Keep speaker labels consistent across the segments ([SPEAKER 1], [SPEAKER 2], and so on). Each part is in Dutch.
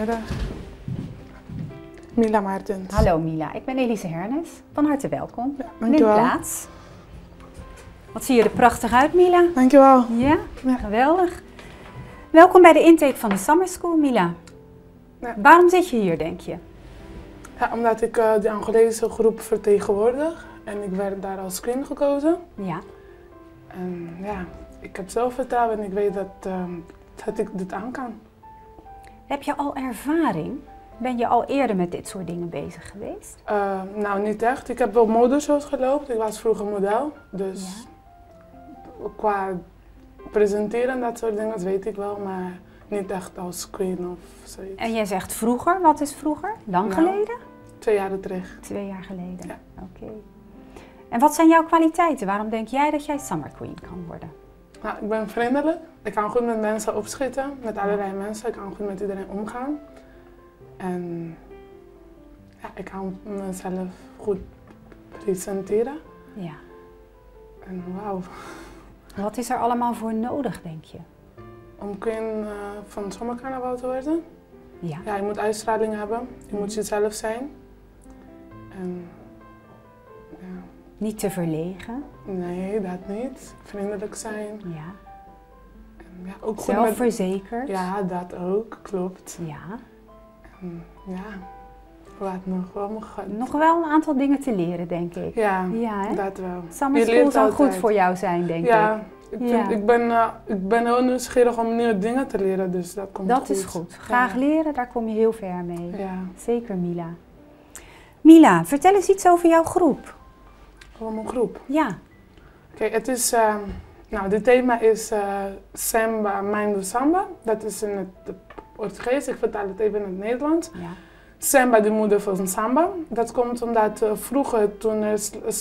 [SPEAKER 1] Goedemiddag. Mila Maartens.
[SPEAKER 2] Hallo Mila, ik ben Elise Hernes. Van harte welkom.
[SPEAKER 1] Ja,
[SPEAKER 2] Neem
[SPEAKER 1] dankjewel.
[SPEAKER 2] plaats. Wat zie je er prachtig uit, Mila?
[SPEAKER 1] Dankjewel.
[SPEAKER 2] Ja,
[SPEAKER 1] Ja.
[SPEAKER 2] geweldig. Welkom bij de intake van de Summer School, Mila.
[SPEAKER 1] Ja.
[SPEAKER 2] Waarom zit je hier, denk je?
[SPEAKER 1] Ja, omdat ik de Angolese groep vertegenwoordig en ik werd daar als screen gekozen.
[SPEAKER 2] Ja.
[SPEAKER 1] En ja, ik heb zelfvertrouwen en ik weet dat ik dit aan kan.
[SPEAKER 2] Heb je al ervaring? Ben je al eerder met dit soort dingen bezig geweest?
[SPEAKER 1] Nou, niet echt. Ik heb wel modeshows gelopen. Ik was vroeger model. Dus qua presenteren en dat soort dingen, dat weet ik wel. Maar niet echt als screen of zoiets.
[SPEAKER 2] En jij zegt vroeger. Wat is vroeger? Lang
[SPEAKER 1] Nou,
[SPEAKER 2] geleden?
[SPEAKER 1] 2 jaar terug.
[SPEAKER 2] 2 jaar geleden.
[SPEAKER 1] Ja.
[SPEAKER 2] Oké. En wat zijn jouw kwaliteiten? Waarom denk jij dat jij Summer Queen kan worden?
[SPEAKER 1] Nou, ik ben vriendelijk. Ik kan goed met mensen opschieten. Met allerlei mensen. Ik kan goed met iedereen omgaan. En ja, ik kan mezelf goed presenteren.
[SPEAKER 2] Ja.
[SPEAKER 1] En wauw.
[SPEAKER 2] Wat is er allemaal voor nodig, denk je?
[SPEAKER 1] Om queen van zomercarnaval te worden.
[SPEAKER 2] Ja.
[SPEAKER 1] Ja, je moet uitstraling hebben. Je moet jezelf zijn. En ja,
[SPEAKER 2] Niet te verlegen.
[SPEAKER 1] nee, dat niet. Vriendelijk zijn.
[SPEAKER 2] Ja.
[SPEAKER 1] En ja, ook goed met...
[SPEAKER 2] Zelfverzekerd.
[SPEAKER 1] Ja, dat ook. Klopt.
[SPEAKER 2] Ja.
[SPEAKER 1] En ja, wat nog? Oh mijn god.
[SPEAKER 2] Nog wel een aantal dingen te leren, denk ik.
[SPEAKER 1] Ja,
[SPEAKER 2] Ja, hè?
[SPEAKER 1] dat wel.
[SPEAKER 2] Summer
[SPEAKER 1] Je
[SPEAKER 2] School
[SPEAKER 1] leert
[SPEAKER 2] zou goed
[SPEAKER 1] altijd.
[SPEAKER 2] voor jou zijn, denk
[SPEAKER 1] Ja,
[SPEAKER 2] ik.
[SPEAKER 1] ik, ik ben heel nieuwsgierig om nieuwe dingen te leren, dus dat komt
[SPEAKER 2] Dat
[SPEAKER 1] goed.
[SPEAKER 2] is goed. Graag
[SPEAKER 1] Ja.
[SPEAKER 2] leren, daar kom je heel ver mee.
[SPEAKER 1] Ja,
[SPEAKER 2] Zeker, Mila. Mila, vertel eens iets over jouw groep.
[SPEAKER 1] voor mijn groep.
[SPEAKER 2] Ja.
[SPEAKER 1] Oké, het is, nou, dit thema is Samba, Mind do Samba. Dat is in het Portugees, ik vertaal het even in het Nederlands.
[SPEAKER 2] Ja.
[SPEAKER 1] Samba, de moeder van samba. Dat komt omdat vroeger, toen er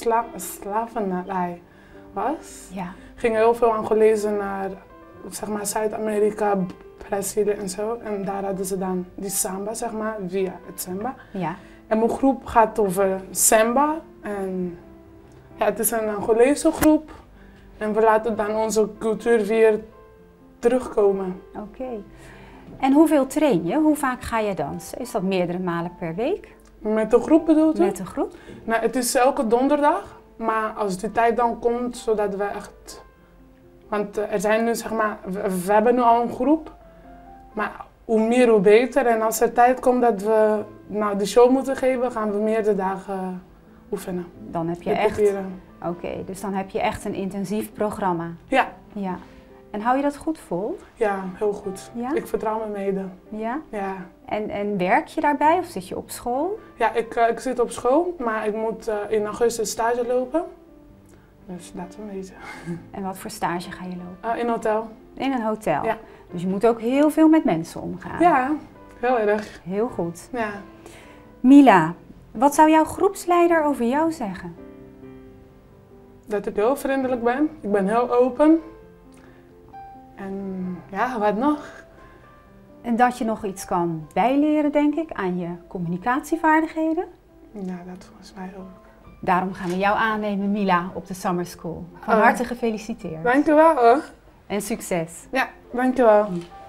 [SPEAKER 1] slavernij was,
[SPEAKER 2] Ja.
[SPEAKER 1] gingen heel veel Angolezen naar, zeg maar, Zuid-Amerika, Brazilië en zo. En daar hadden ze dan die samba, zeg maar, via het samba.
[SPEAKER 2] Ja.
[SPEAKER 1] En mijn groep gaat over samba. En ja, het is een Angolese groep. En we laten dan onze cultuur weer terugkomen.
[SPEAKER 2] Oké. En hoeveel train je? Hoe vaak ga je dansen? Is dat meerdere malen per week?
[SPEAKER 1] Met de groep bedoelt u?
[SPEAKER 2] Met de groep?
[SPEAKER 1] Nou, het is elke donderdag. Maar als die tijd dan komt, zodat we echt... Want er zijn nu, zeg maar, we hebben nu al een groep. Maar hoe meer, hoe beter. En als er tijd komt dat we nou, de show moeten geven, gaan we meerdere dagen oefenen.
[SPEAKER 2] Dan heb je echt...
[SPEAKER 1] Repeteren.
[SPEAKER 2] Oké, dus dan heb je echt een intensief programma.
[SPEAKER 1] Ja,
[SPEAKER 2] Ja. En hou je dat goed vol?
[SPEAKER 1] ja, heel goed.
[SPEAKER 2] Ja?
[SPEAKER 1] Ik vertrouw me mede.
[SPEAKER 2] Ja?
[SPEAKER 1] Ja,
[SPEAKER 2] En werk je daarbij of zit je op school?
[SPEAKER 1] ja ik zit op school, maar ik moet in augustus stage lopen. Dus dat een beetje.
[SPEAKER 2] En wat voor stage ga je lopen?
[SPEAKER 1] In een hotel.
[SPEAKER 2] In een hotel?
[SPEAKER 1] Ja.
[SPEAKER 2] Dus je moet ook heel veel met mensen omgaan?
[SPEAKER 1] Ja, heel erg.
[SPEAKER 2] Heel goed.
[SPEAKER 1] Ja.
[SPEAKER 2] Mila, wat zou jouw groepsleider over jou zeggen?
[SPEAKER 1] Dat ik heel vriendelijk ben. Ik ben heel open. En ja, wat nog?
[SPEAKER 2] En dat je nog iets kan bijleren, denk ik, aan je communicatievaardigheden?
[SPEAKER 1] Ja, dat volgens mij ook.
[SPEAKER 2] Daarom gaan we jou aannemen, Mila, op de Summer School. Van harte gefeliciteerd.
[SPEAKER 1] Dankjewel hoor.
[SPEAKER 2] En succes.
[SPEAKER 1] Ja, dankjewel.